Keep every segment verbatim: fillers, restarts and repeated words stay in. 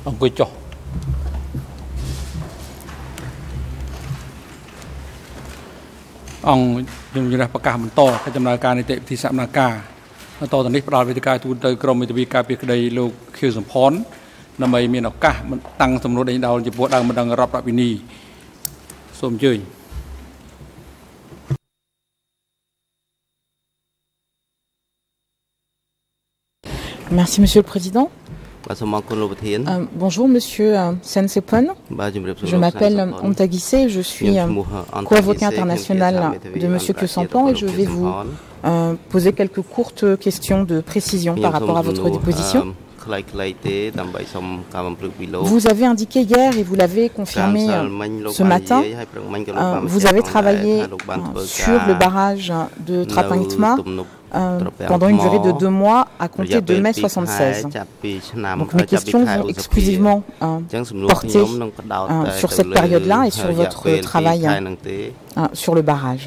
អង្គុយចុះអង្គខ្ញុំនិយាយប្រកាសបន្តកិច្ចដំណើរការនីតិវិធីសកម្មការបន្តទៅនេះផ្ដល់វេទិកាទូទៅក្រមមេធាវីការពារក្តីលោកខៀវសំផនដើម្បីមានឱកាសតាំងសំណួរដេញដោលចំពោះដើមម្ដងរដ្ឋប្រវិនីសូមអញ្ជើញ Merci Monsieur le Président. Euh, bonjour Monsieur euh, Sen Sophon. Je m'appelle Omtagissé, je suis euh, co-avocat international de Monsieur Sophon et je vais vous euh, poser quelques courtes questions de précision par rapport à votre déposition. Vous avez indiqué hier et vous l'avez confirmé euh, ce matin, euh, vous avez travaillé euh, sur le barrage de Trapang-Itma euh, pendant une durée de deux mois à compter de mai soixante-seize. Donc mes questions vont exclusivement euh, porter euh, sur cette période-là et sur votre travail euh, sur le barrage.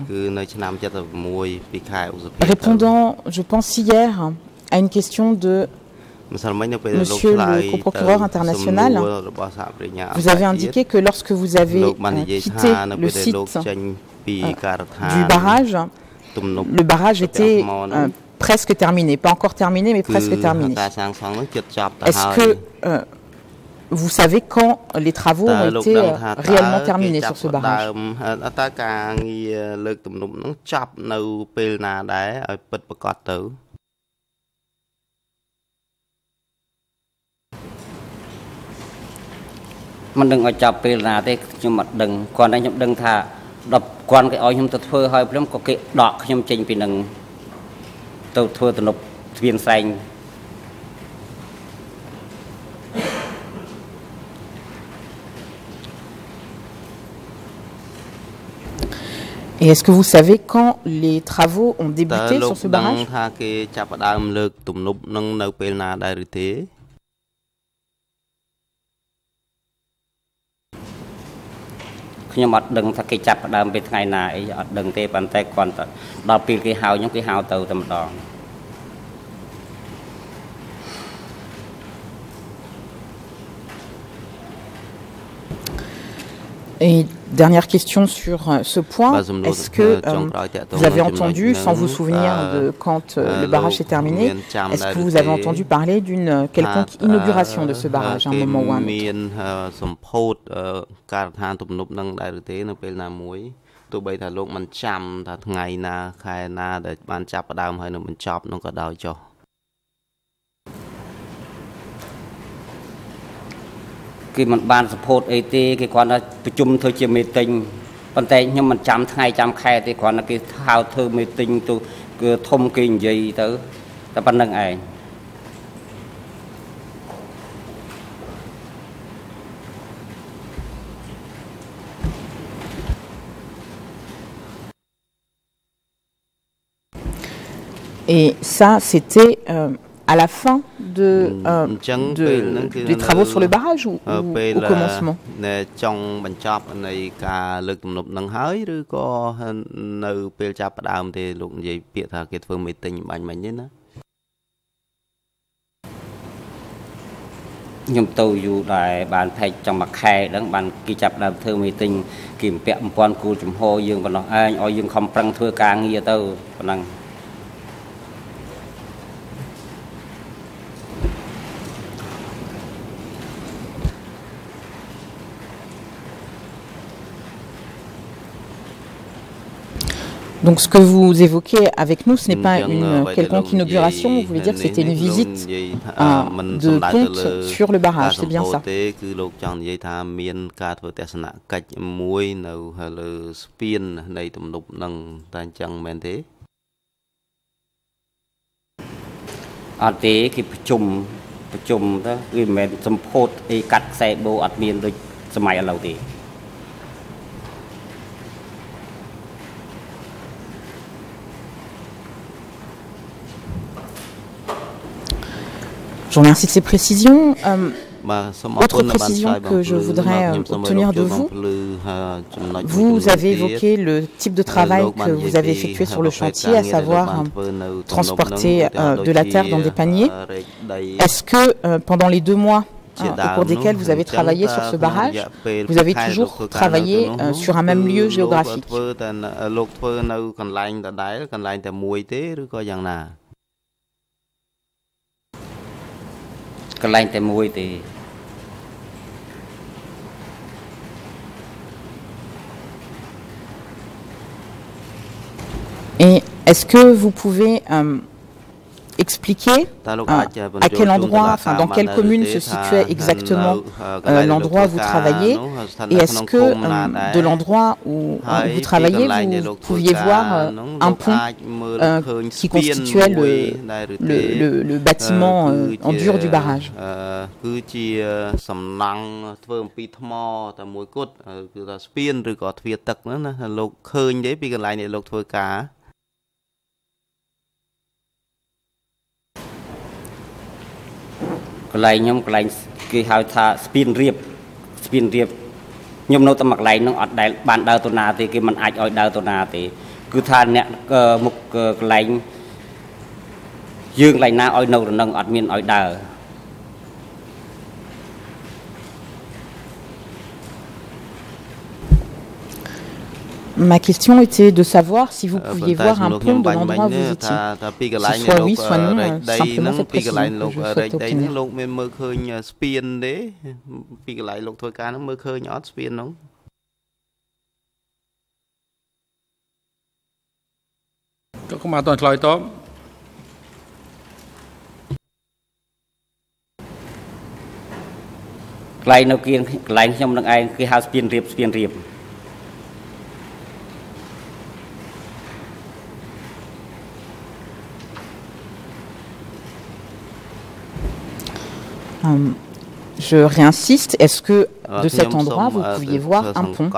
Répondant, je pense hier, à une question de Monsieur le co-procureur international, vous avez indiqué que lorsque vous avez euh, quitté le site euh, du barrage, le barrage était euh, presque terminé, pas encore terminé, mais presque terminé. Est-ce que euh, vous savez quand les travaux ont été euh, réellement terminés sur ce barrage? Mình đừng ở chập về là thế nhưng mà đừng còn đây nhung đừng thà đập quan cái oi nhung tự phơi hơi lắm có cái đọt nhung trình vì đừng tự phơi tự nộp viên xanh. Et est-ce que vous savez quand les travaux ont débuté sur ce barrage? Nhưng mà đừng thay cái chập đàm về ngày này đừng tê bàn tay còn đào pin cái hào những cái hào từ tầm đòn. Et dernière question sur euh, ce point, est-ce que euh, vous avez entendu, sans vous souvenir de quand euh, le barrage est terminé, est-ce que vous avez entendu parler d'une quelconque inauguration de ce barrage à un moment ou à un autre? Khi mình ban support ấy thì cái quan là chung thôi chỉ meeting, vấn đề nhưng mình chăm ngày chăm khai thì quan là cái how to meeting tu cái thông kinh gì tới, ta ban năng ảnh. Et ça, c'était euh, à la fin de, euh, de, des travaux sur le barrage ou, ou au commencement? Nhưng tôi dù đại bàn thay trong mặt khai đấng bàn kỳ chập đàm thơ meeting kiểm bẹo một quan cụ chủng hồ dương và nó ai oi dương không prăng thưa càng như tôi năng. Donc ce que vous évoquez avec nous, ce n'est pas une quelconque inauguration, vous voulez dire que c'était une visite euh, de ponte sur le barrage, c'est bien ça? À thế cái chùm chùm đó vì mình support cái cắt xe bộ admin được sớm mai lâu thì Je vous remercie de ces précisions. Euh, autre précision que je voudrais euh, obtenir de vous, vous avez évoqué le type de travail que vous avez effectué sur le chantier, à savoir euh, transporter euh, de la terre dans des paniers. Est-ce que euh, pendant les deux mois au cours desquels vous avez travaillé sur ce barrage, vous avez toujours travaillé euh, sur un même lieu géographique. Et est-ce que vous pouvez euh, expliquer euh, à quel endroit, enfin dans quelle commune se situait exactement euh, l'endroit où vous travaillez, et est-ce que euh, de l'endroit où euh, vous travaillez, vous pouviez voir euh, un pont euh, qui constituait le, le, le, le bâtiment euh, en dur du barrage? Lại nhom lại cái hào tha spin riệp spin riệp nhom nấu tầm mặc lại nó ọt đại bàn đào tổ na thì cái mình ai ọt đào tổ na thì cứ tha nè một lại dương lại na ọt nấu rồi nâng ọt miên ọt đào. Ma question était de savoir si vous pouviez voir un pont de l'endroit où vous étiez. Si soit oui, soit non, simplement cette précision que je souhaite obtenir. Lại nó kia lại nhom đằng ai cái house spin riệp spin riệp. Je réinsiste, est-ce que de cet endroit vous pouviez voir un pont?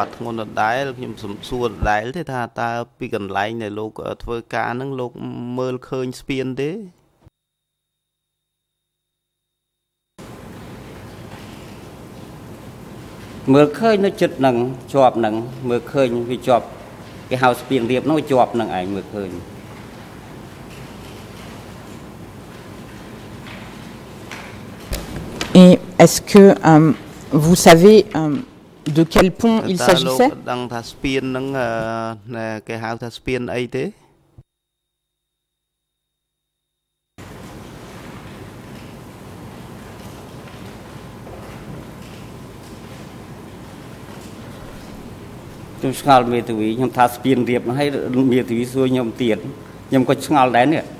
Mưa khơi nó chật nằng chọp nằng mưa khơi vì chọp cái house spin riệp nó chọp nằng ảnh mưa khơi. Et est-ce que euh, vous savez euh, de quel pont il s'agissait? Tôi ngալ mê từ vì nhom tha spin riệp nó hay mê từ vì xuôi nhom tiền nhom có ngալ đấy nè.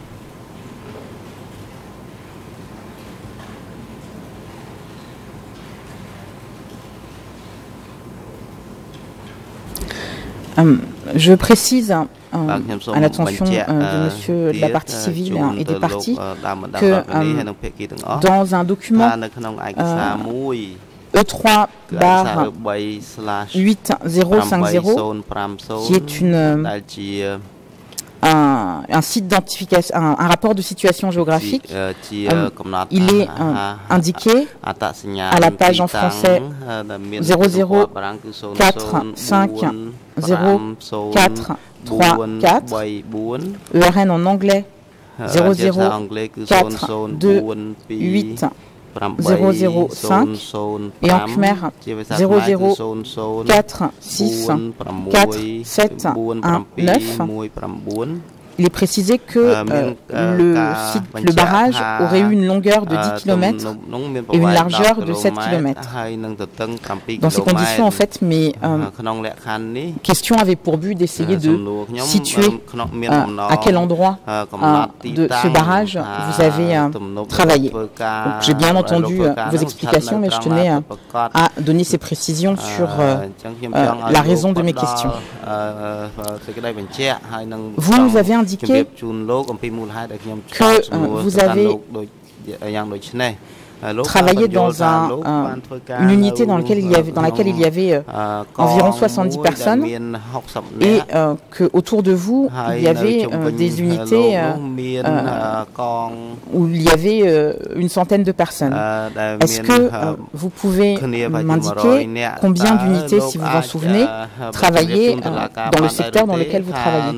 Euh, je précise euh, à l'attention euh, de monsieur de la partie civile hein, et des parties que euh, dans un document euh, E trois barre huit zéro cinq zéro qui est une euh, Un, un site d'identification, un, un rapport de situation géographique, euh, il est euh, indiqué à la page en français zéro zéro quatre cinq zéro quatre trois quatre, E R N en anglais zéro zéro quatre deux huit zéro zéro cinq et en Khmer zéro zéro quatre six quatre sept un neuf. Il est précisé que euh, le, site, le barrage aurait eu une longueur de dix kilomètres et une largeur de sept kilomètres. Dans ces conditions, en fait, mes euh, questions avaient pour but d'essayer de situer euh, à quel endroit euh, de ce barrage vous avez euh, travaillé. J'ai bien entendu euh, vos explications, mais je tenais euh, à donner ces précisions sur euh, euh, la raison de mes questions. Vous nous avez indiqué que euh, vous avez travaillé dans un, un, une unité dans, lequel il y avait, dans laquelle il y avait euh, environ soixante-dix personnes et euh, qu'autour de vous, il y avait euh, des unités euh, euh, où il y avait euh, une centaine de personnes. Est-ce que euh, vous pouvez m'indiquer combien d'unités, si vous vous en souvenez, travaillaient euh, dans le secteur dans lequel vous travaillez?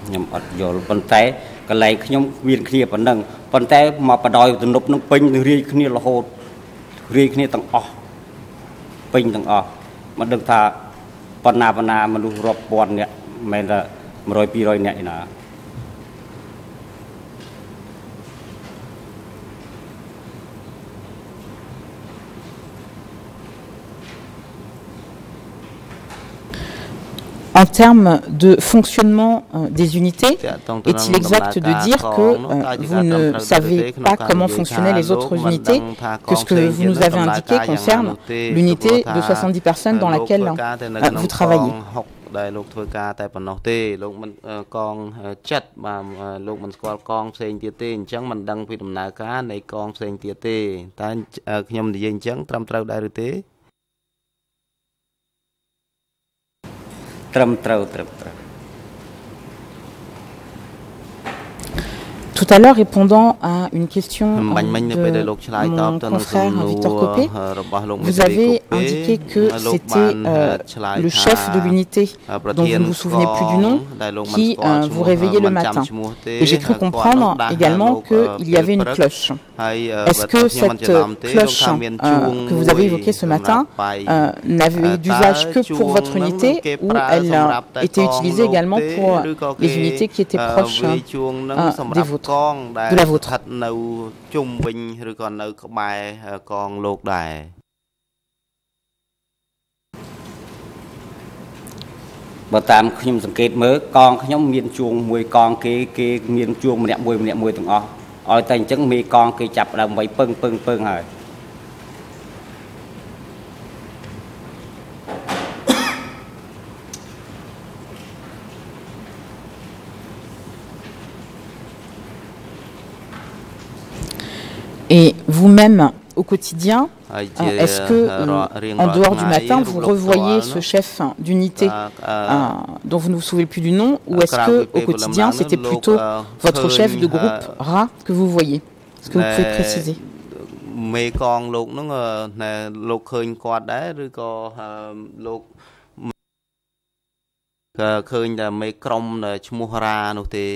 ខ្ញុំអត់យល់ប៉ុន្តែកន្លែងខ្ញុំមានគ្នាប៉ុណ្ណឹងប៉ុន្តែមកបដ ாய் ទំនប់នឹងពេញរាយគ្នារហូតរាយគ្នាទាំងអស់ពេញទាំងអស់មិនដឹងថាបណ្ណាបណ្ណាមនុស្សរាប់ពាន់នាក់មិនថាmột trăm ពីររយនាក់ឯណា En termes de fonctionnement euh, des unités, est-il exact de dire que euh, vous ne savez pas comment fonctionnaient les autres unités, que ce que vous nous avez indiqué concerne l'unité de soixante-dix personnes dans laquelle euh, vous travaillez? ដែលលោកធ្វើការតែប៉ុណ្ណោះទេលោកមិនកងចិត្តបាទលោកមិនស្គាល់កងផ្សេងទៀតទេអញ្ចឹងមិនដឹងពីដំណើរការនៃកងផ្សេងទៀតទេតែខ្ញុំនិយាយអញ្ចឹងត្រឹមត្រូវដែរឬទេ ត្រឹមត្រូវត្រឹមត្រូវ Tout à l'heure, répondant à une question de mon confrère Victor Copé, vous avez indiqué que c'était euh, le chef de l'unité, dont vous ne vous souvenez plus du nom, qui euh, vous réveillait le matin. Et j'ai cru comprendre également qu'il y avait une cloche. Est-ce que cette cloche euh, que vous avez évoquée ce matin euh, n'avait d'usage que pour votre unité ou elle euh, était utilisée également pour les unités qui étaient proches euh, des vôtres? De la vôtre. បើតាមខ្ញុំសង្កេតមើលកងខ្ញុំមានជួងមួយកងគេគេមានជួងម្នាក់មួយម្នាក់មួយទាំងអស់ឲ្យតែអញ្ចឹងមេកងគេចាប់ដើមໄວពឹងពឹងពឹងហើយ Et vous-même, au quotidien, euh, est-ce que, euh, en dehors du matin, vous revoyez ce chef d'unité euh, dont vous ne vous souvenez plus du nom, ou est-ce que, au quotidien, c'était plutôt votre chef de groupe R A que vous voyez? Est-ce que vous pouvez préciser? មេកងលោកហ្នឹងលោកឃើញគាត់ដែរឬក៏លោកឃើញតែមេក្រុមឈ្មោះរ៉ានោះទេ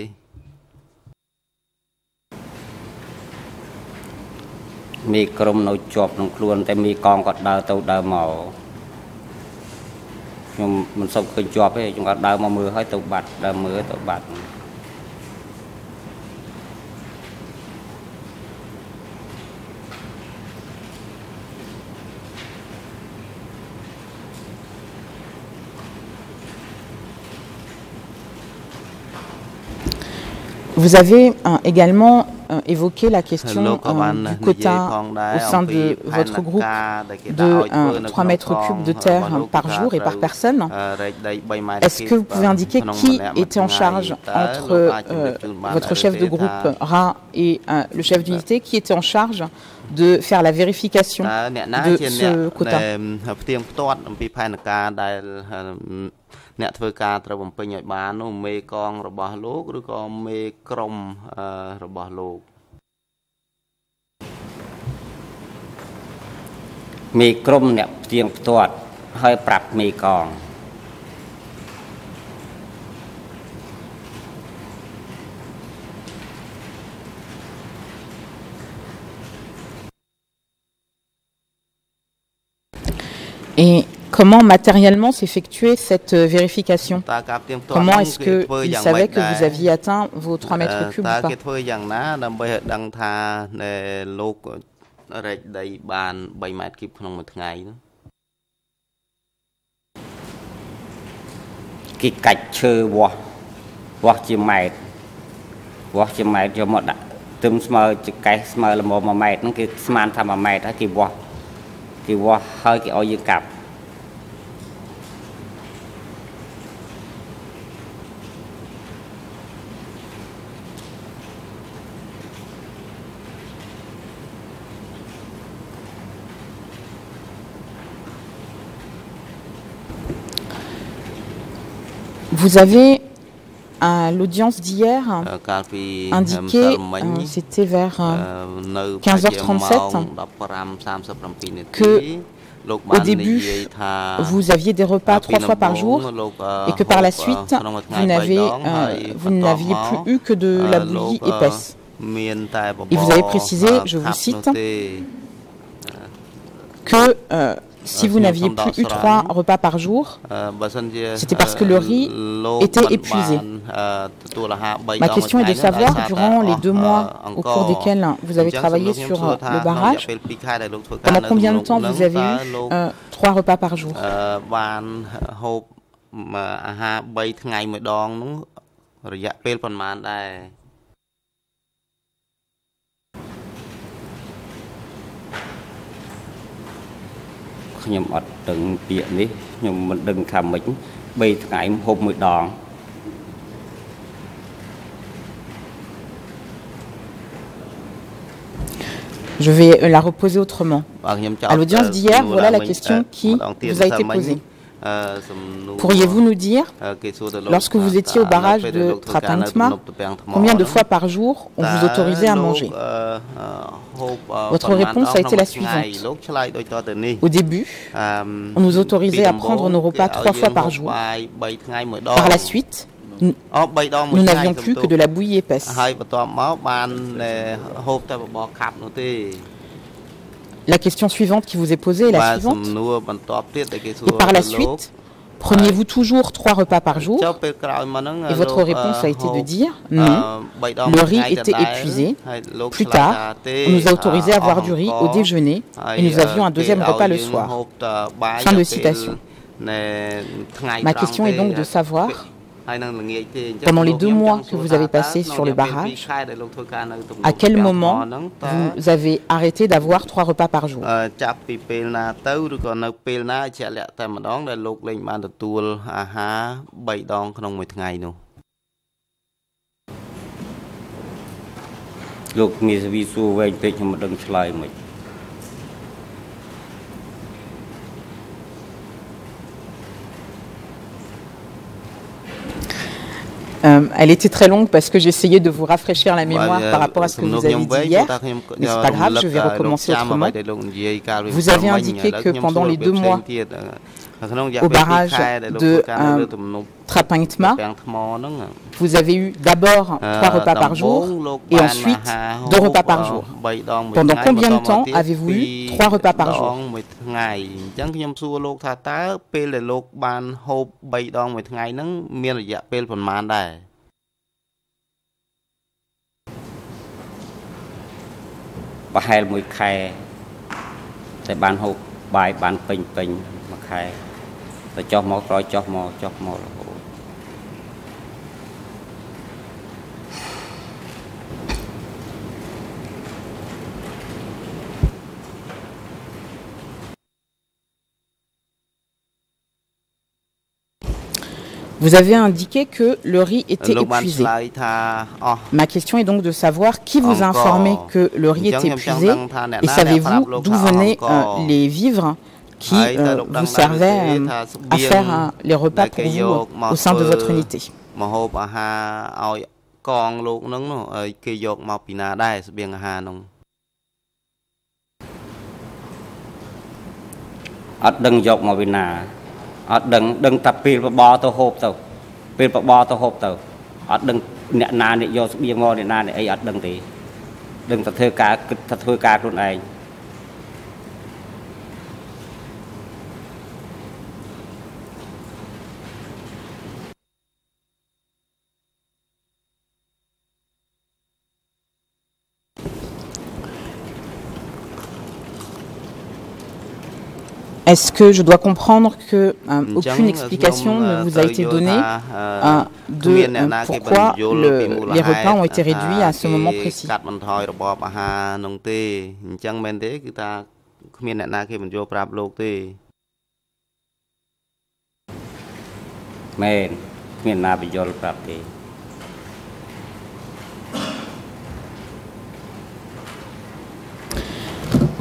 มีกรมនៅជាប់ក្នុងខ្លួនតែมีកងគាត់ដើរទៅដើរមកខ្ញុំមិនសូវឃើញជាប់ទេខ្ញុំគាត់ដើរមកមើលហើយទៅបាត់ដើរមើលទៅបាត់ Vous avez euh, également euh, évoqué la question euh, du quota au sein de votre groupe de euh, trois mètres cubes de terre par jour et par personne. Est-ce que vous pouvez indiquer qui était en charge entre euh, votre chef de groupe R A et euh, le chef d'unité, qui était en charge de faire la vérification de ce quota? អ្នកធ្វើការត្រូវបំពេញឲ្យបាននោះមេកងរបស់លោកឬក៏មេក្រុមរបស់លោកមេក្រុមអ្នកផ្ទៀងផ្ទាត់ហើយប្រាប់មេកង Et comment matériellement s'effectuait cette vérification? Comment est-ce qu'il savait que vous aviez atteint vos trois mètres cubes ou pas? គេធ្វើយ៉ាងណាដើម្បីឲ្យដឹងថាលោករែកដីបានបីម៉ែត្រគូបក្នុងមួយថ្ងៃនោះគេកាច់ឈើវាស់វាស់ជាម៉ែត្រវាស់ជាម៉ែត្រយកមកដាក់ទឹមស្មើចកេះស្មើល្មមមួយម៉ែត្រហ្នឹងគេស្មានថាមួយម៉ែត្រហើយគេវាស់គេវាស់ហើយគេឲ្យយើងកាប់ Vous avez, à l'audience d'hier, indiqué, euh, c'était vers euh, quinze heures trente-sept, que au début, vous aviez des repas trois fois par jour et que par la suite, vous n'avez euh, vous n'aviez plus eu que de la bouillie épaisse. Et vous avez précisé, je vous cite, que euh, si vous n'aviez plus eu trois repas par jour, c'était parce que le riz était épuisé. Ma question est de savoir, durant les deux mois au cours desquels vous avez travaillé sur le barrage, pendant combien de temps vous avez eu euh, trois repas par jour? ខ្ញុំអត់ដឹងពាក្យនេះខ្ញុំមិនដឹងថាម៉េចបីថ្ងៃហូបមួយដង Je vais la reposer autrement. À l'audience d'hier, voilà la question qui vous a été posée. Pourriez-vous nous dire, lorsque vous étiez au barrage de Trapantma, combien de fois par jour on vous autorisait à manger? Votre réponse a été la suivante. Au début, on nous autorisait à prendre nos repas trois fois par jour. Par la suite, nous, nous n'avions plus que de la bouillie épaisse. La question suivante qui vous est posée est la suivante. Et par la suite, preniez-vous toujours trois repas par jour? Et votre réponse a été de dire non, le riz était épuisé. Plus tard, on nous a autorisé à avoir du riz au déjeuner et nous avions un deuxième repas le soir. Fin de citation. Ma question est donc de savoir, pendant les deux mois que vous avez passés sur le barrage, à quel moment vous avez arrêté d'avoir trois repas par jour? លោកងាយសវីសួរវែងពេកខ្ញុំមិនដឹងឆ្លើយមិន Euh, elle était très longue parce que j'essayais de vous rafraîchir la mémoire par rapport à ce que vous avez dit hier. Mais c'est pas grave, je vais recommencer autrement. Vous avez indiqué que pendant les deux mois au barrage de euh, Trapantma, vous avez eu d'abord trois repas par jour et ensuite deux repas par jour. Pendant combien de temps avez-vous eu trois repas par jour? ប្រហែលមួយខែតែបានហូបបាយបានពេញពេញមួយខែតែចុះមកក្រោយចុះមកចុះមករហូត Vous avez indiqué que le riz était épuisé. Ma question est donc de savoir qui vous a informé que le riz était épuisé et savez-vous d'où venaient euh, les vivres qui euh, vous servaient euh, à faire euh, les repas pour vous euh, au sein de votre unité. អត់ដឹងដឹងតែពេលបបរទៅហូបទៅពេលបបរទៅហូបទៅអត់ដឹងអ្នកណាអ្នកយកស្បៀងមកអ្នកណាអ្នកអីអត់ដឹងទេដឹងតែធ្វើការគិតថាធ្វើការខ្លួនឯង Est-ce que je dois comprendre que euh, aucune explication ne vous a été donnée euh, de euh, pourquoi le, les repas ont été réduits à ce moment précis?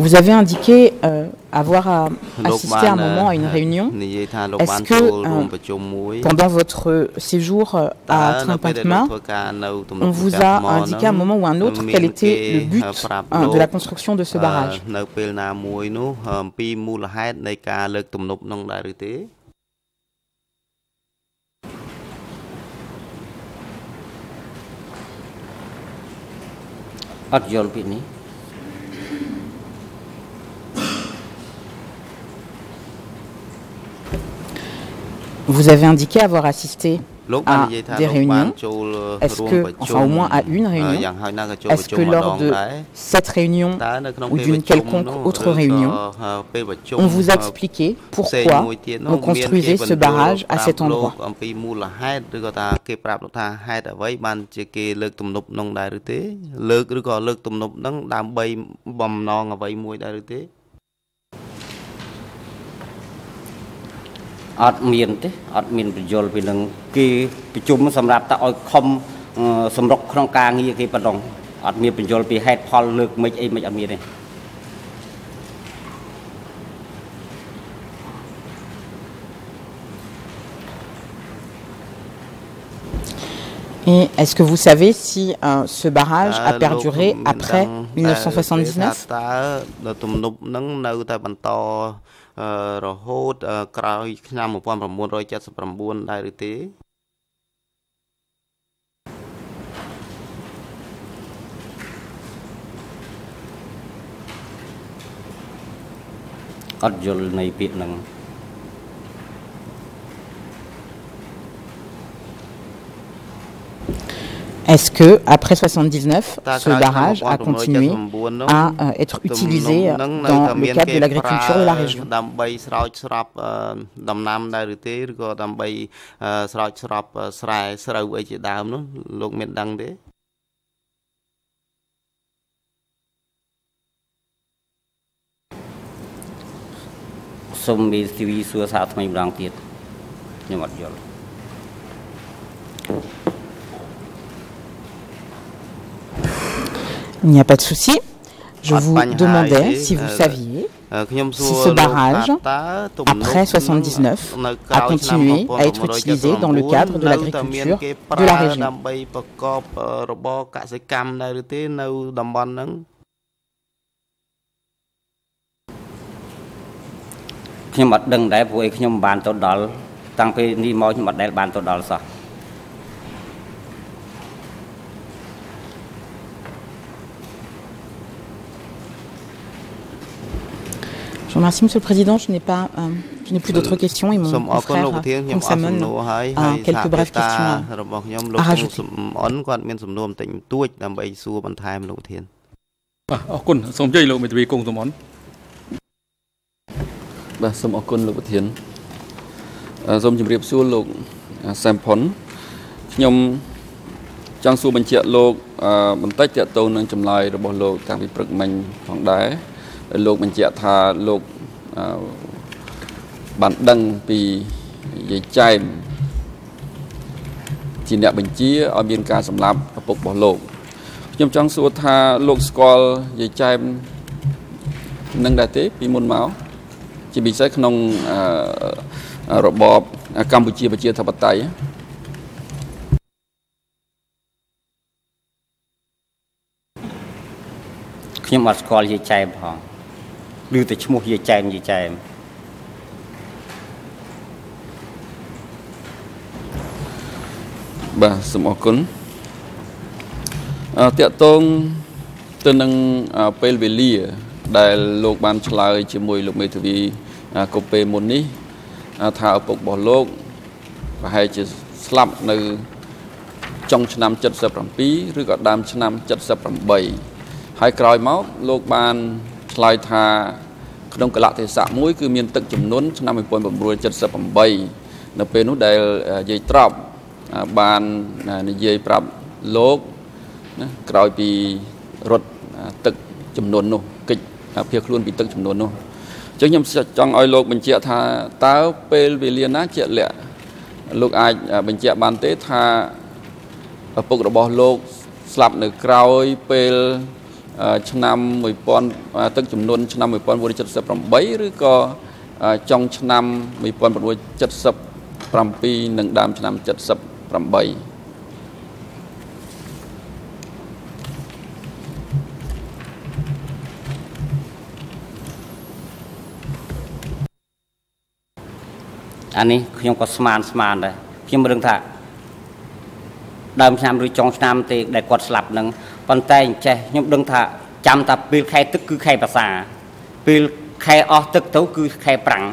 Vous avez indiqué euh, avoir à assisté à un moment à une réunion. Est-ce que euh, pendant votre séjour à Train-Pantma, on vous a indiqué à un moment ou un autre quel était le but hein, de la construction de ce barrage? Vous avez indiqué avoir assisté à des réunions. Est-ce que, enfin au moins à une réunion, est-ce que lors de cette réunion ou d'une quelconque autre réunion, on vous a expliqué pourquoi on construisait ce barrage à cet endroit? Admin ទេ admin បញ្យល់ពីនឹងគេប្រជុំសម្រាប់តែឲ្យខំសម្រុកក្នុងការងារគេប៉ុណ្ណឹងអត់មានបញ្យល់ពីហេតុផលលើកមិនអីមិនអត់មានទេ Et est-ce que vous savez si euh, ce barrage a perduré après mille neuf cent soixante-dix-neuf? រហូតក្រោយឆ្នាំ một nghìn chín trăm bảy mươi chín ដែរឬទេអត់យល់នៃពាក្យហ្នឹង Est-ce que après soixante-dix-neuf, ce barrage a continué à euh, être utilisé dans le cadre de l'agriculture de la région? Il n'y a pas de souci. Je vous demandais si vous saviez si ce barrage, après soixante-dix-neuf, a continué à être utilisé dans le cadre de l'agriculture de la région. Je vous remercie, Monsieur le Président. Je n'ai pas, euh, je n'ai plus d'autres questions et mon confrère Kongsamon a quelques brèves questions à, à rajouter. អរគុណសូមជ័យលោកមេធាវីគង់សមនបាទសូមអរគុណលោកប្រធានសូមជម្រាបសួរលោក Sophon ខ្ញុំចង់សួរបញ្ជាក់លោកបន្តិចទាក់ទងនឹងចម្លើយរបស់លោកតាំងពីព្រឹកមិញផងដែរលោកបញ្ជាក់ថាលោកបានដឹងពីយាយចែមជាអ្នកបញ្ជាឲ្យមានការសម្លាប់ឪពុករបស់លោកខ្ញុំចង់សួរថាលោកស្គាល់យាយចែមនឹងដែរទេពីមុនមកជាពិសេសក្នុងរបបកម្ពុជាប្រជាធិបតេយ្យខ្ញុំអត់ស្គាល់យាយចែមផងឬតែឈ្មោះយាយចែមយាយចែមបាទសូមអរគុណអឺតាក់ទងទៅនឹងពេលវេលាដែលលោកបានឆ្លើយជាមួយលោកមេធាវីកូពេមុននេះថាឪពុករបស់លោកប្រហែលជាស្លាប់នៅចុងឆ្នាំเจ็ดสิบเจ็ดឬក៏ដើមឆ្នាំเจ็ดสิบแปดហើយក្រោយមកលោកបានឆ្លើយថាក្នុងកលៈទេសៈមួយគឺមានទឹកចំនួនឆ្នាំmột nghìn chín trăm bảy mươi támនៅពេលនោះដែលយាយត្រប់បាននិយាយប្រាប់លោកណាក្រោយពីរត់ទឹកចំនួននោះកិច្ចភៀសខ្លួនពីទឹកចំនួននោះអញ្ចឹងខ្ញុំចង់ឲ្យលោកបញ្ជាក់ថាតើពេលវេលាណាជាក់លាក់លោកអាចបញ្ជាក់បានទេថាឪពុករបស់លោកស្លាប់នៅក្រោយពេលឆ្នាំmột pon tứcចំនួនឆ្នាំmột pon bốn trăm七mươi támឬក៏ចុងឆ្នាំmột pon bốn trăm七mươi bảyនិងដើមឆ្នាំ七mươi tám อันนี้ខ្ញុំក៏ស្មានស្មានដែរខ្ញុំរឹងថាដើមឆ្នាំឬចុងឆ្នាំទេដែលគាត់ស្លាប់នឹងប៉ុន្តែអញ្ចេះខ្ញុំដឹងថាចាំតែពេលខែទឹកគឺខែភាសាពេលខែអស់ទឹកទៅគឺខែប្រាំង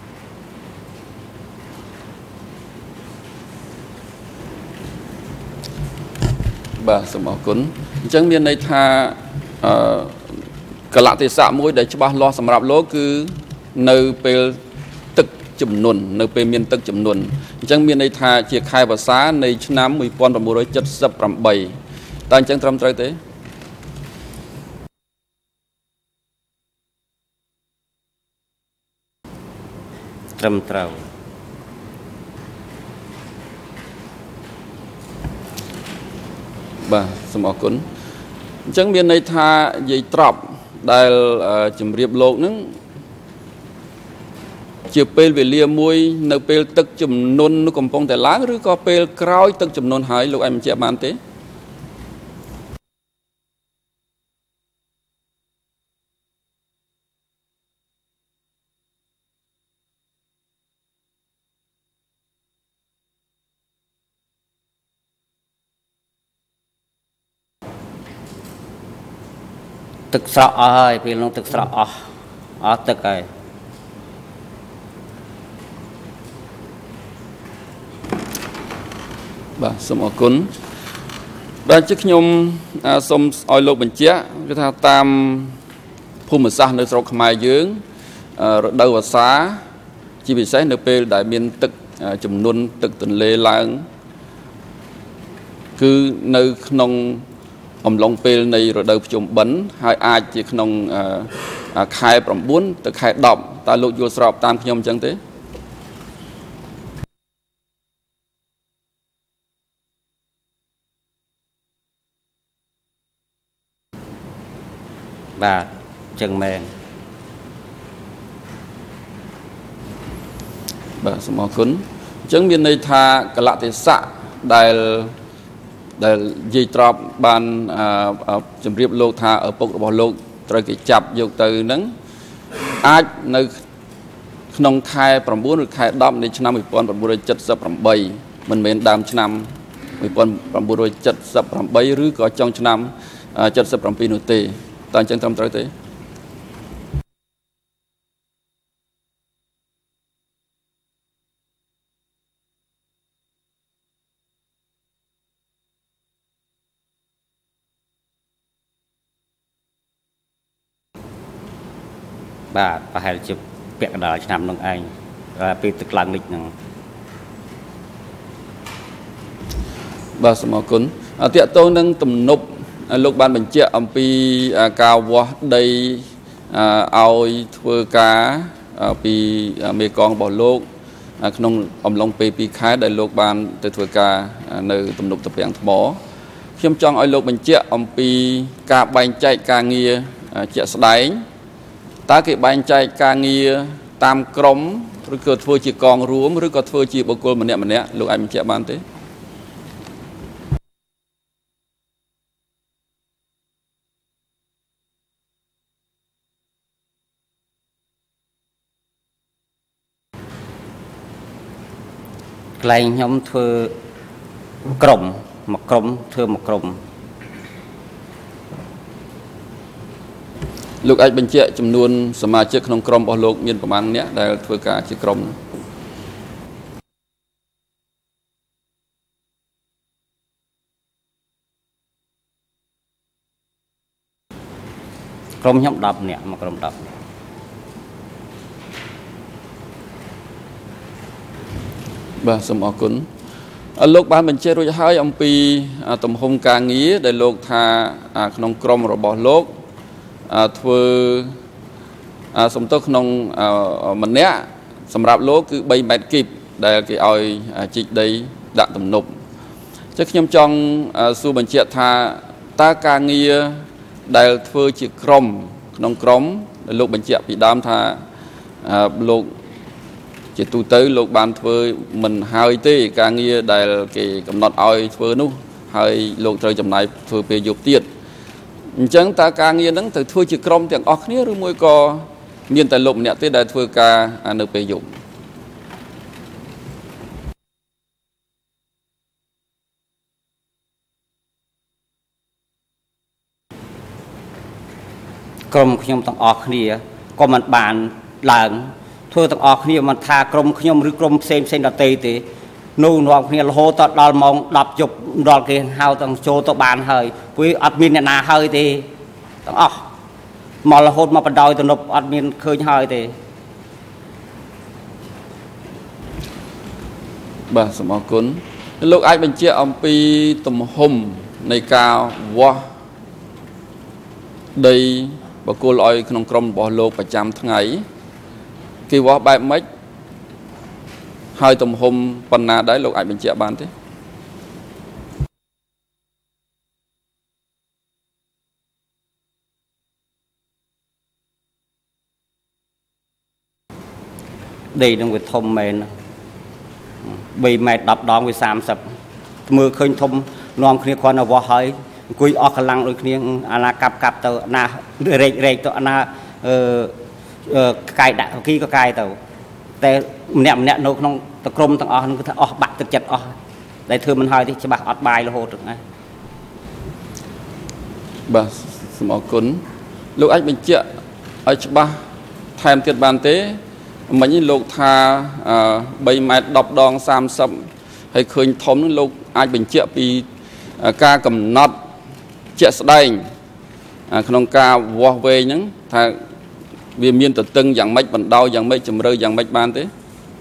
បាទសូមអរគុណអញ្ចឹងមានន័យថាអឺកលៈទេសៈមួយដែលច្បាស់លាស់សម្រាប់លោកគឺនៅពេលទឹកចំនួននៅពេលមានទឹកចំនួនអញ្ចឹងមានន័យថាជាខែវស្សានៃឆ្នាំmột nghìn chín trăm bảy mươi támតើអញ្ចឹងត្រឹមត្រូវទេត្រឹមត្រូវបាទសូមអរគុណអញ្ចឹងមានន័យថាយាយត្រប់ដែលជម្រាបលោកនឹងជាពេលវេលាមួយនៅពេលទឹកចំនួនកំពុងតែឡើងឬក៏ពេលក្រោយទឹកចំនួនហើយលោកអាចបញ្ជាក់បានទេទឹកស្រក់អស់ហើយពេលនោះទឹកស្រក់អស់អស់ទឹកហើយបាទសូមអរគុណដែលជាខ្ញុំសូមឲ្យលោកបញ្ជាក់គឺថាតាមភូមិសាស្ត្រនៅស្រុកខ្មែរយើងរដូវវស្សាជាពិសេសនៅពេលដែលមានទឹកចំនួនទឹកទន្លេឡើងគឺនៅក្នុងអំឡុងពេលនៃរដូវភ្ជុំបិណ្ឌហើយអាចជាក្នុងខែchínទៅខែដប់តើលោកយល់ស្របតាមខ្ញុំអញ្ចឹងទេបាទចឹងមែនបាទសូមអរគុណអញ្ចឹងមានន័យថាកលៈទេសៈដែលដែលយាយត្រប់បានជម្រាបលោកថាឪពុករបស់លោកត្រូវគេចាប់យកទៅហ្នឹងអាចនៅក្នុងខែchínឬខែដប់នៃឆ្នាំmột nghìn chín trăm bảy mươi támមិនមែនដើមឆ្នាំmột nghìn chín trăm bảy mươi támឬក៏ចុងឆ្នាំ七mươi támនោះទេតើអញ្ចឹងត្រឹមត្រូវទេបាទប្រហែលជាពាក់កណ្ដាលឆ្នាំនោះឯងពេលទឹកឡើងលិចហ្នឹងបាទសូមអរគុណតាក់ទងនឹងទំនប់លោកបានបញ្ជាក់អំពីការវាស់ដីឲ្យធ្វើការពីមេកងរបស់លោកក្នុងអំឡុងពេលពីរខែដែលលោកបានទៅធ្វើការនៅទំនប់ត្រពាំងថ្មខ្ញុំចង់ឲ្យលោកបញ្ជាក់អំពីការបែងចែកការងារជាក់ស្ដែងតើគេបែងចែកការងារតាមក្រុមឬក៏ធ្វើជាកងរួមឬក៏ធ្វើជាបុគ្គលម្នាក់ម្នាក់លោកអាចបញ្ជាក់បានទេកន្លែងខ្ញុំធ្វើក្រុមមួយក្រុមធ្វើមួយក្រុមលោកអាចបញ្ជាក់ចំនួនសមាជិកក្នុងក្រុមរបស់លោកមានប្រមាណអ្នកដែលធ្វើការជាក្រុមក្រុមខ្ញុំដប់អ្នកមកក្រុមដប់បាទសូមអរគុណលោកបានបញ្ជាក់រួចហើយអំពីទំហំការងារដែលលោកថាក្នុងក្រុមរបស់លោកធ្វើសំទោសក្នុងម្នាក់សម្រាប់លោកគឺ3ម៉ែត្រគីបដែលគេឲ្យជីកដីដាក់ទំនប់ចឹងខ្ញុំចង់សួរបញ្ជាក់ថាតើការងារដែលធ្វើជាក្រុមក្នុងក្រុមលោកបញ្ជាក់ពីដើមថាលោកជាទូទៅលោកបានធ្វើមិនហើយទេការងារដែលគេកំណត់ឲ្យធ្វើនោះហើយលោកត្រូវចំណាយធ្វើពេលយប់ទៀតអញ្ចឹងតើការងារហ្នឹងត្រូវធ្វើជាក្រុមទាំងអស់គ្នាឬមួយក៏មានតែលោកម្នាក់ទេដែលធ្វើការនៅពេលយប់ក្រុមខ្ញុំទាំងអស់គ្នាក៏មិនបានឡើងធ្វើទាំងអស់គ្នាមិនថាក្រុមខ្ញុំឬក្រុមផ្សេងផ្សេងដទៃទេនោះនាំគ្នារហូតដល់ម៉ោងដប់យប់ដល់គេហៅទាំងចូលទៅបានហើយព្រោះអត់មានអ្នកណាហើយទេទាំងអស់មករហូតមកបដ ாய் ទំនប់អត់មានឃើញហើយទេបាទសូមអរគុណលោកអាចបញ្ជាក់អំពីទំហំនៃការវាស់ដីបកគលឲ្យក្នុងក្រុមរបស់លោកប្រចាំថ្ងៃគេវាស់បែបម៉េចហើយទំហំប៉ុណ្ណាដែរលោកអាចបញ្ជាក់បានទេដីនឹងវាធំមែន3ម៉ែត្រ10ដងវាសាមសិបមើលឃើញធំនាំគ្នាគ្រាន់តែវាស់ហើយអង្គុយអស់កម្លាំងដូចគ្នាអាណាកាប់កាប់ទៅអាណារែករែកទៅអាណាអឺកាយដាក់គីក៏កាយទៅតែម្នាក់ម្នាក់នៅក្នុងតក្រុមទាំងអស់ហ្នឹងគឺថាអស់បាក់ទឹកចិត្តអស់តែធ្វើមិនហើយទេច្បាស់អត់បាយរហូតហ្នឹងបាទសូមអរគុណលោកអាចបញ្ជាក់ឲ្យច្បាស់ថែមទៀតបានទេមិញនេះលោកថា3ម៉ែត្រ10ដងសាមសិបហើយឃើញធំហ្នឹងលោកអាចបញ្ជាក់ពីការកំណត់ជាក់ស្ដែងក្នុងការវាស់វែងហ្នឹងថាវាមានទទឹងយ៉ាងម៉េចបណ្ដោយយ៉ាងម៉េចជម្រៅយ៉ាងម៉េចបានទេ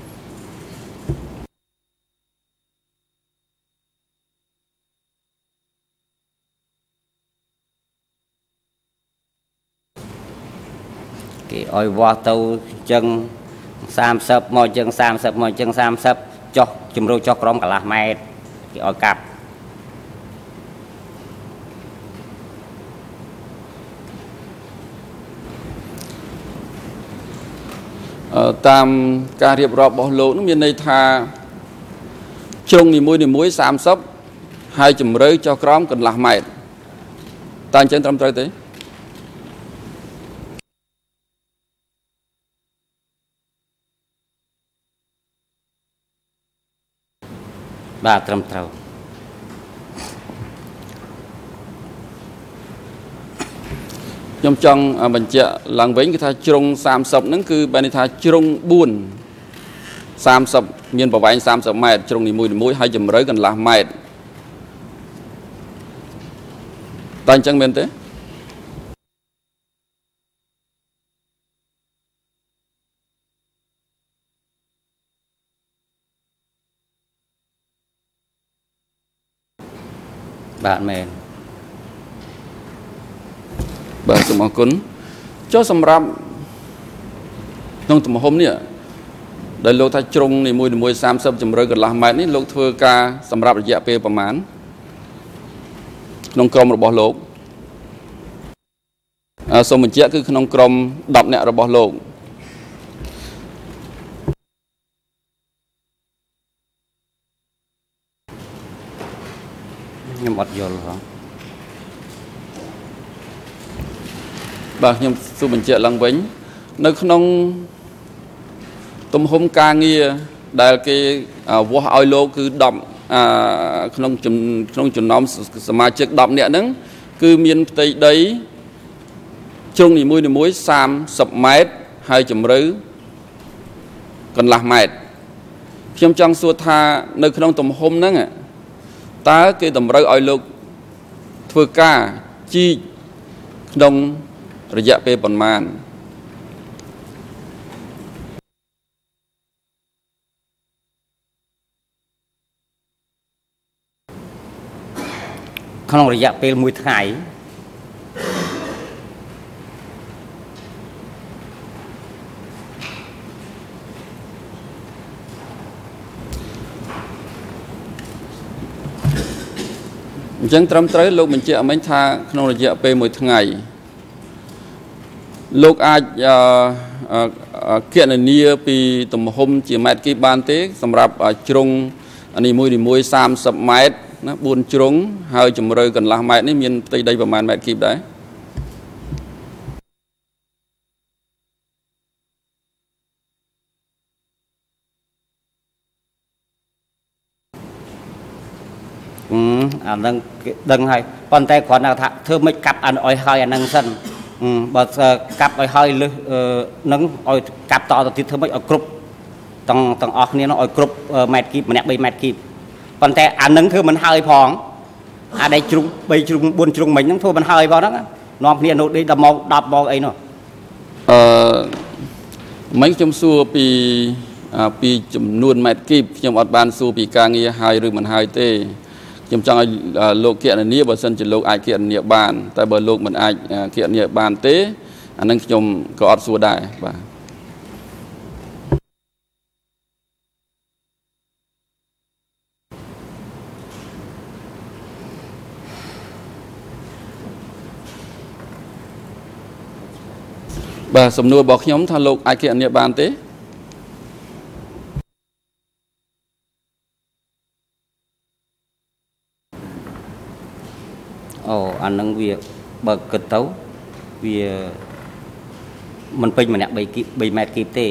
គេឲ្យវាស់ទៅចឹងសាមសិបមកចឹងសាមសិបមកចឹងសាមសិបចុះជម្រៅចុះក្រោមកន្លះម៉ែត្រគេឲ្យកាប់តាមការរៀបរាប់របស់លោកនោះមានន័យថាជ្រុងនីមួយនីមួយសាមសិបហើយជម្រៅចុះក្រោមកន្លះម៉ែត្រតើអញ្ចឹងត្រឹមត្រូវទេបាទត្រឹមត្រូវខ្ញុំចង់បញ្ជាក់ឡើងវិញគឺថាជ្រុងសាមសិបហ្នឹងគឺបានន័យថាជ្រុង4 សាមសិបមានប្រវែងសាមសិបម៉ែត្រជ្រុងនីមួយនីមួយហើយជម្រៅកន្លះម៉ែត្រតើអញ្ចឹងមែនទេបាទមែនបាទសូមអរគុណចុះសម្រាប់ក្នុងទំហំនេះដែលលោកថាជ្រុងនីមួយនីមួយសាមសិបជម្រៅកន្លះម៉ែត្រនេះលោកធ្វើការសម្រាប់រយៈពេលប្រមាណក្នុងក្រុមរបស់លោកសូមបញ្ជាក់គឺក្នុងក្រុម10នាក់របស់លោកខ្ញុំអត់យល់ហ៎បាទខ្ញុំសួរបញ្ជាក់ឡើងវិញនៅក្នុងទំហំការងារដែលគេវាស់ឲ្យលោកគឺ10ក្នុងក្នុងចំណោមសមាជិក10នាក់ហ្នឹងគឺមានផ្ទៃដីជ្រុងនីមួយនីមួយសាមសិបម៉ែត្រហើយជម្រៅកន្លះម៉ែត្រខ្ញុំចង់សួរថានៅក្នុងទំហំហ្នឹងតើគេតម្រូវឲ្យលោកធ្វើការជីកក្នុងរយៈពេលប៉ុន្មានក្នុងរយៈពេលមួយថ្ងៃបចឹងត្រឹមត្រូវលោកបញ្ជាក់មិញថាក្នុងរយៈពេលមួយថ្ងៃលោកអាចគណនាពីទំហំជាម៉ែត្រគីបបានទេសម្រាប់ជ្រុងនីមួយនីមួយសាមសិបម៉ែត្រណាបួនជ្រុងហើយជម្រៅកន្លះម៉ែត្រនេះមានផ្ទៃដីប្រមាណម៉ែត្រគីបដែរអានឹងដឹងហើយប៉ុន្តែគ្រាន់តែថាធ្វើមិនកាប់អានអុយហើយអានឹងសិនបើកាប់ឲ្យហើយលឹះនឹងឲ្យកាប់តទៅទៀតធ្វើមិនឲ្យគ្រប់ទាំងទាំងអស់គ្នានោះឲ្យគ្រប់ម៉ែត្រគីបម្នាក់បីម៉ែត្រគីបប៉ុន្តែអានឹងធ្វើមិនហើយផងអាដែលជ្រុងបីជ្រុងបួនជ្រុងមិញហ្នឹងធ្វើមិនហើយផងហ្នឹងនាំគ្នានោះដេកដល់ម៉ោងដប់ម៉ោងអីនោះអឺមិញខ្ញុំសួរពីពីចំនួនម៉ែត្រគីបខ្ញុំអត់បានសួរពីការងារហើយឬមិនហើយទេខ្ញុំចង់ឲ្យលោកគណនាបើសិនជាលោកអាចគណនាបានតែបើលោកមិនអាចគណនាបានទេអានឹងខ្ញុំក៏អត់សួរដែរបាទបាទសំណួររបស់ខ្ញុំថាលោកអាចគណនាបានទេអូអានឹងវាបើគិតទៅវាមិនពេញម្នាក់3គី3ម៉ែត្រគីបទេ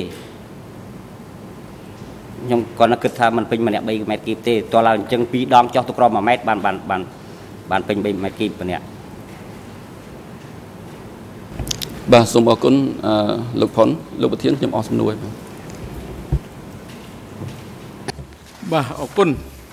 ខ្ញុំគាត់គិតថាមិនពេញម្នាក់3ម៉ែត្រគីបទេតោះឡើងអញ្ចឹងពីរដងចុះទៅក្រោម1ម៉ែត្របានបានបានបានពេញ3ម៉ែត្រគីបម្នាក់បាទសូមអរគុណលោកផុនលោកប្រធានខ្ញុំអស់សំណួរបាទអរគុណ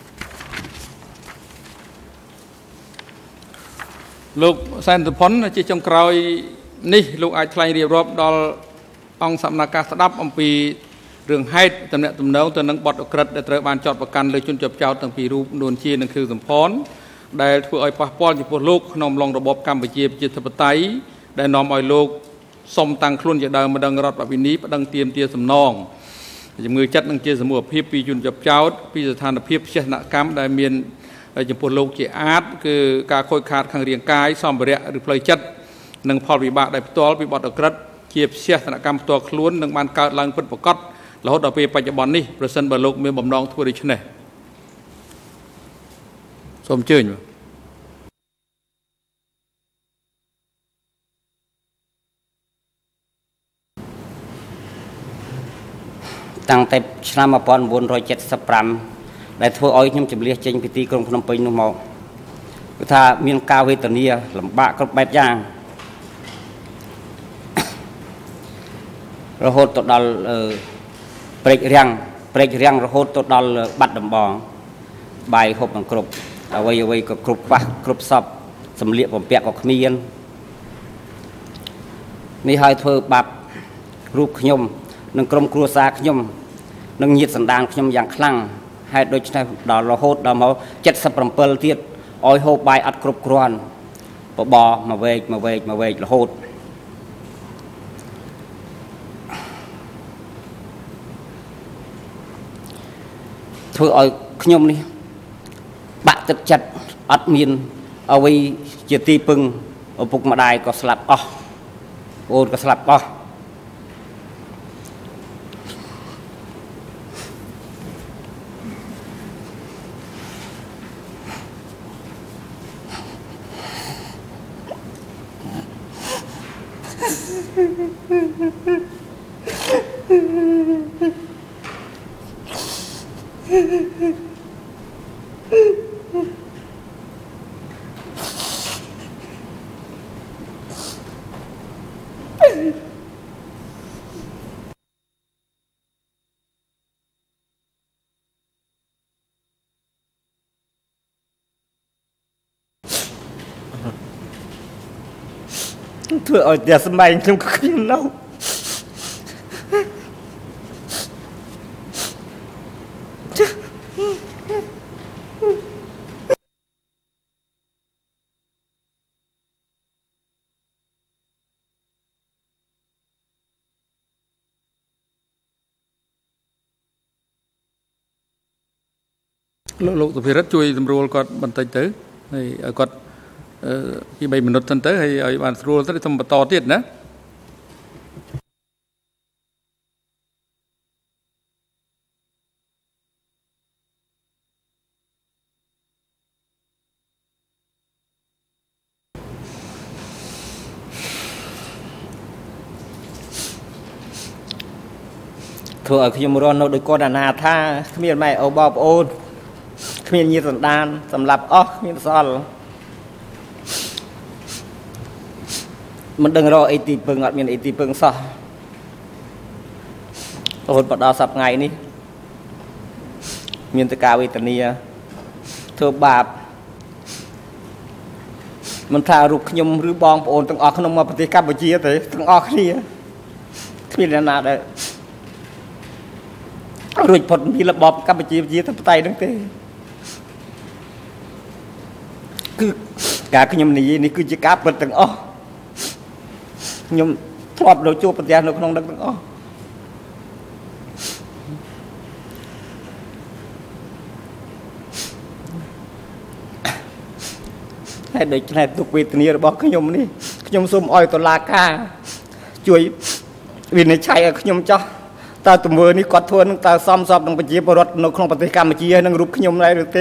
លោកសែនសុផុនជាចុងក្រោយនេះលោកអាចថ្លែងរៀបរាប់ដល់អង្គសមាជិកស្ដាប់អំពីរឿងហេតុតំណែងតំណងទៅនឹងបទអក្រិតដែលត្រូវបានចាត់ប្រកាន់លើជនជាប់ចោទទាំងពីររូបនួនជានិងខៀវសំផនដែលធ្វើឲ្យប៉ះពាល់ចំពោះលោកក្នុងអំឡុងរបបកម្ពុជាប្រជាធិបតេយ្យដែលនាំឲ្យលោកសុំតាំងខ្លួនជាដើមម្ដងរដ្ឋបវេនីប្តឹងទាមទារសំណងជំងឺចិត្តនិងជាសមូហភាពពីជនជាប់ចោទពីស្ថានភាពផ្ទះនកម្មដែលមានចំពោះលោកជាអាចគឺការខូចខាតខាងរាងកាយសម្ភារៈឬផ្លូវចិត្តនិងផលវិបាកដែលផ្ទាល់ពីបទអក្រិតជាផ្ទះនកម្មផ្ទាល់ខ្លួននឹងបានកើតឡើងពិតប្រាកដរហូតដល់ពេលបច្ចុប្បន្ននេះប្រសិនបើលោកមានបំណងធ្វើដូច្នេះសូមអញ្ជើញតាំងតែឆ្នាំmột nghìn chín trăm七十五ដែលធ្វើឲ្យខ្ញុំជម្លៀសចេញពីទីក្រុងភ្នំពេញនោះមកគឺថាមានការវេទនាលំបាកគ្រប់បែបយ៉ាងរហូតទៅដល់ព្រែករាំងព្រែករាំងរហូតទៅដល់បាត់ដំបងបាយហូបនឹងគ្រប់អ្វីអ្វីក៏គ្រប់ខ្វះគ្រប់សពសម្លៀកបំពាក់ក៏គ្មាននេះហើយធ្វើបាបរូបខ្ញុំនិងក្រុមគ្រួសារខ្ញុំនិងញាតិសន្តានខ្ញុំយ៉ាងខ្លាំងហេតុដូច្នេះដល់រហូតដល់មក七十七ទៀតឲ្យហូបបាយអត់គ្រប់គ្រាន់បបរមកវែកមកវែកមកវែករហូតធ្វើឲ្យខ្ញុំនេះបាក់ទឹកចិត្តអត់មានអ្វីជាទីពឹងឪពុកម្ដាយក៏ស្លាប់អស់អូនក៏ស្លាប់អស់ធ្វើឲ្យតែសម្បែងខ្ញុំក៏ខ្ញុំនៅលោកលោកសុភិរិទ្ធជួយសម្រួលគាត់បន្តិចទៅហើយគាត់ពីបីមនុស្សសិនទៅហើយឲ្យបានស្រួលទៅខ្ញុំបន្តទៀតណាធ្វើឲ្យខ្ញុំរស់នៅដោយគាត់អាណាថាគ្មានម៉ែអូបងប្អូនគ្មានញាតិសន្តានសម្រាប់អស់គ្មានសល់មិនដឹងរកអីទីពឹងអត់មានអីទីពឹងសោះរហូតមកដល់សប្តាហ៍ថ្ងៃនេះមានតែការវេទនាធ្វើបាបមិនថារូបខ្ញុំឬបងប្អូនទាំងអស់ក្នុងប្រទេសកម្ពុជាទេទាំងអស់គ្នាគ្មានអ្នកណាដែលរួចផុតពីរបបកម្ពុជាជាធិបតេយ្យហ្នឹងទេគឺការខ្ញុំនិយាយនេះគឺជាការពិតទាំងអស់ខ្ញុំធ្លាប់ទៅជួបប្រទះនៅក្នុងនឹងទាំងអស់ហើយដូចនេះទុកវេទនារបស់ខ្ញុំនេះខ្ញុំសូមឲ្យតុលាការជួយវិនិច្ឆ័យឲ្យខ្ញុំចោះតើទង្វើនេះគាត់ធ្វើនឹងតើសមស្របនឹងប្រជាពលរដ្ឋនៅក្នុងប្រទេសកម្ពុជានឹងរូបខ្ញុំដែរឬទេ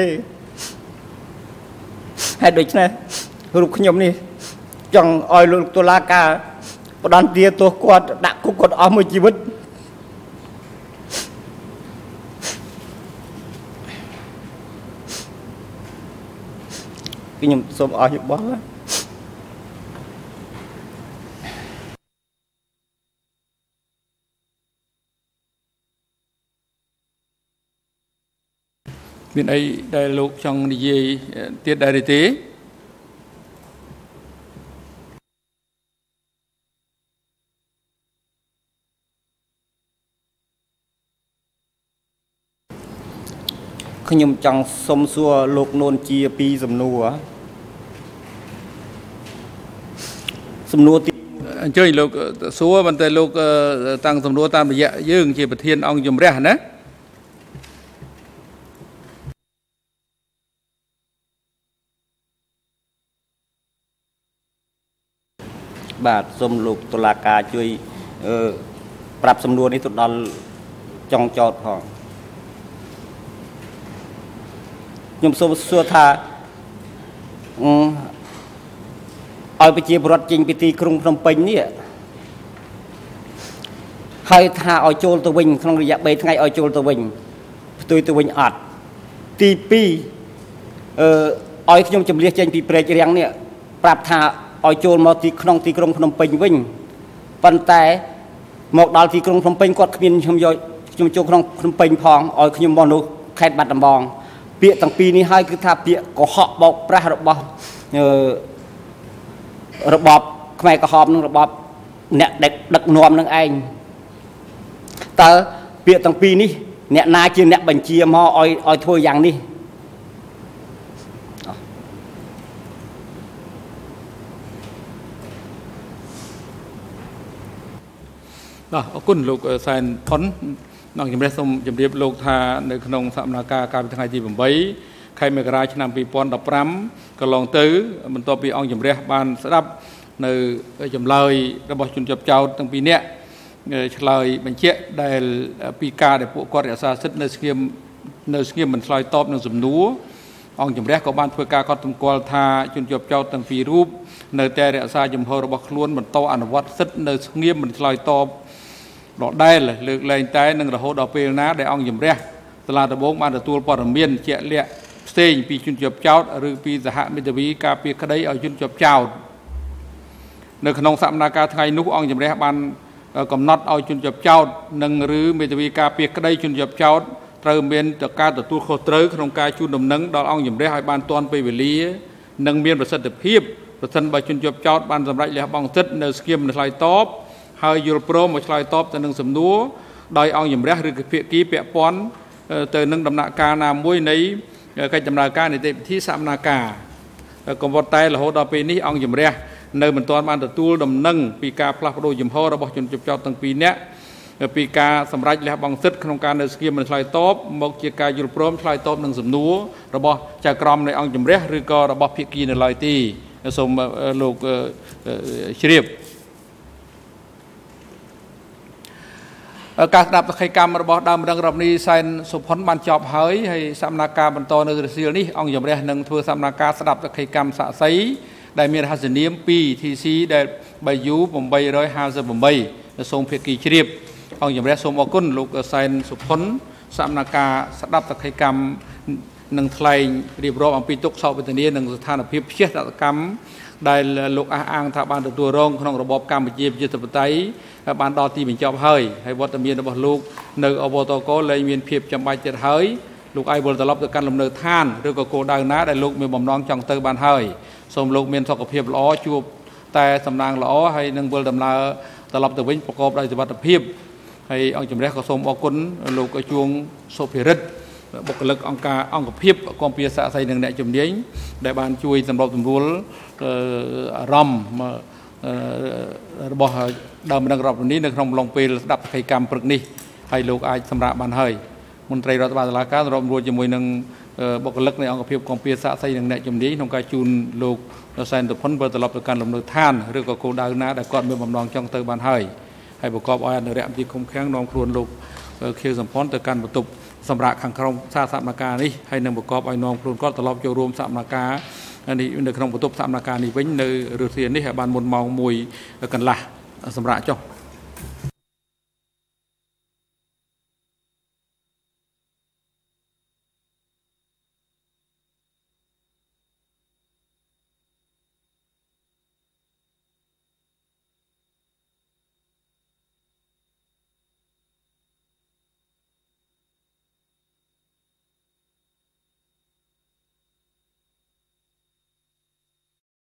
ហើយដូច្នេះរូបខ្ញុំនេះចង់ឲ្យលោកតុលាការបដន្តាទោសគាត់ដាក់គុកគាត់អស់មួយជីវិតខ្ញុំសូមអរយោបល់មានអីដែលលោកចង់និយាយទៀតដែរទេខ្ញុំចង់សុំសួរលោកនួនជាពីរសំណួរសំណួរទីអញ្ជើញលោកសួរប៉ុន្តែលោកតាំងសំណួរតាមរយៈយើងជាប្រធានអង្គជំរះណាបាទសូមលោកតុលាការជួយអឺប្រាប់សំណួរនេះទៅដល់ចុងចោតផងខ្ញុំសូមសួរថាឲ្យប្រជាពលរដ្ឋចេញពីទីក្រុងភ្នំពេញនេះហើយថាឲ្យចូលទៅវិញក្នុងរយៈបីថ្ងៃឲ្យចូលទៅវិញផ្ទុយទៅវិញអត់ទីពីរអឺឲ្យខ្ញុំជំនះចេញពីព្រែករាំងនេះប្រាប់ថាឲ្យចូលមកទីក្នុងទីក្រុងភ្នំពេញវិញប៉ុន្តែមកដល់ទីក្រុងភ្នំពេញគាត់គ្មានខ្ញុំយកខ្ញុំចូលក្នុងភ្នំពេញផងឲ្យខ្ញុំមកនៅខេត្តបាត់ដំបងពាក្យទាំងពីរនេះហើយគឺថាពាក្យកុហកបោកប្រាស់របស់អឺរបបខ្មែរក្រហមនឹងរបបអ្នកដឹកដឹកនាំនឹងឯងតើពាក្យទាំងពីរនេះអ្នកណាជាអ្នកបញ្ជាមកឲ្យឲ្យធ្វើយ៉ាងនេះបាទអរគុណលោកសែនផុនអង្គជំរះសូមជម្រាបលោកថានៅក្នុងសកម្មភាពកាលពីថ្ងៃទីeightខែមករាឆ្នាំtwo thousand fifteenកន្លងទៅបន្ទាប់ពីអង្គជំរះបានស្ដាប់នៅចម្លើយរបស់ជនជាប់ចោទទាំងពីរនាក់ឆ្លើយបញ្ជាក់ដែលពីការដែលពួកគាត់រក្សាសិទ្ធិនៅស្ងៀមនៅស្ងៀមមិនឆ្លើយតបនឹងសំណួរអង្គជំរះក៏បានធ្វើការកត់សម្គាល់ថាជនជាប់ចោទទាំងពីររូបនៅតែរក្សាជំហររបស់ខ្លួនបន្តអនុវត្តសិទ្ធិនៅស្ងៀមមិនឆ្លើយតបដដែលលើកលែងតែនឹងរហូតដល់ពេលណាដែលអង្គជំរះសាលាដំបងបានទទួលព័ត៌មានជាក់លាក់ផ្សេងពីជនជាប់ចោទឬពីសហមិត្តវីការពារក្តីឲ្យជនជាប់ចោទនៅក្នុងសកម្មភាពថ្ងៃនោះអង្គជំរះបានកំណត់ឲ្យជនជាប់ចោទនិងឬមេធាវីការពារក្តីជនជាប់ចោទត្រូវមានការទទួលខុសត្រូវក្នុងការជូនដំណឹងដល់អង្គជំរះឲ្យបានទាន់ពេលវេលានិងមានប្រសិទ្ធភាពប្រសិនបើជនជាប់ចោទបានសម្រេចលះបង់សិទ្ធិនៅស្ងៀមមិនឆ្លើយតបហើយយល់ព្រមមកឆ្លើយតបទៅនឹងសំណួរដោយអង្គជំរះឬភាគីពាក់ព័ន្ធទៅនឹងដំណាក់កាលណាមួយនៃកិច្ចដំណើរការនីតិវិធីសកម្មភាពកំពុងតែរហូតដល់ពេលនេះអង្គជំរះនៅមិនទាន់បានទទួលដំណឹងពីការផ្លាស់ប្ដូរជំហររបស់ជនជាប់ចោទទាំងពីរនាក់ពីការសម្រេចលះបង់សិទ្ធិក្នុងការនៅស្គៀមមិនឆ្លើយតបមកជាការយល់ព្រមឆ្លើយតបនឹងសំណួររបស់ចៅក្រមនៃអង្គជំរះឬក៏របស់ភាគីនៅឡើយទេសូមលោកជ្រាបការស្ដាប់សកម្មរបស់ដើមម្ដងរំនេះសែនសុផុនបានចប់ហើយហើយសកម្មភាពបន្តនៅរសៀលនេះអង្គជំរះនឹងធ្វើសកម្មភាពស្ដាប់សកម្មសាក់សីដែលមានរហស្សនាម two ที ซี ដែល បៃយូ eight fifty-eight សូមភាគីជ្រាបអង្គជំរះសូមអរគុណលោកសែនសុផុនសកម្មភាពស្ដាប់សកម្មនឹងថ្លែងរៀបរាប់អំពីទុក្ខសោកវេទនានិងស្ថានភាពព្យាតកម្មដែលលោកអះអាងថាបានទទួលរងក្នុងរបបកម្ពុជាប្រជាធិបតេយ្យបានដល់ទីបញ្ចប់ហើយហើយវត្តមានរបស់លោកនៅអវតកលែងមានភាពចាំបាច់ទៀតហើយលោកអាចវិលត្រឡប់ទៅកាន់លំនៅឋានឬក៏គោលដៅណាដែលលោកមានបំណងចង់ទៅបានហើយសូមលោកមានសុខភាពល្អជួបតែសំណាងល្អហើយនឹងវិលដំណើរត្រឡប់ទៅវិញប្រកបដោយសុវត្ថិភាពហើយអង្គជំរះក៏សូមអរគុណលោកជួងសុភិរិទ្ធបុគ្គលិកអង្គការអង្គភាពគំពីសាក់សីនិងអ្នកជំនាញដែលបានជួយសម្របសម្រួលអារម្មណ៍របស់ដើមម្ដងរដ្ឋនេះនៅក្នុងអំឡុងពេលស្ដាប់សកម្មព្រឹកនេះហើយលោកអាចសម្រាប់បានហើយមន្ត្រីរដ្ឋបាលតុលាការសម្របសម្រួលជាមួយនឹងបុគ្គលិកនៃអង្គភាពគំពីសាក់សីនិងអ្នកជំនាញក្នុងការជូនលោកសែនសុផុនវិលត្រឡប់ទៅកាន់លំនៅឋានឬក៏គោលដៅណាដែលគាត់មានបំណងចង់ទៅបានហើយហើយប្រកបឲ្យអនុរិយមន្ត្រីឃុំឃាំងនាំខ្លួនលោកខៀវសំផនទៅកាន់បន្ទប់សម្រាប់ខាងក្រមសាសនភាពនេះហើយនឹងប្រកបឲ្យនាំខ្លួនគាត់ត្រឡប់ចូលរួមសកម្មភាពនេះនៅក្នុងបន្ទប់សកម្មភាពនេះវិញនៅរសៀលនេះឲ្យបានមុនម៉ោង one កន្លះសម្រាប់ចុះ